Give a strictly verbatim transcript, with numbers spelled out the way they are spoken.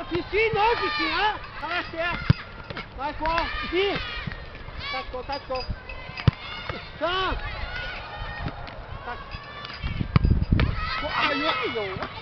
Ici, non, ici, hein. Dans la terre. Dans quoi? Ici. Tacco, tacco. Ça. Tac. Aïe, aïe, aïe.